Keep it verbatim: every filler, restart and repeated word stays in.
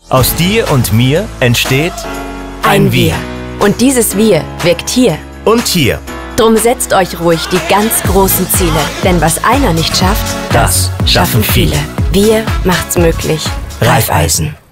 Aus dir und mir entsteht ein Wir. Und dieses Wir wirkt hier und hier. Drum setzt euch ruhig die ganz großen Ziele. Denn was einer nicht schafft, das schaffen viele. Wir macht's möglich. Raiffeisen.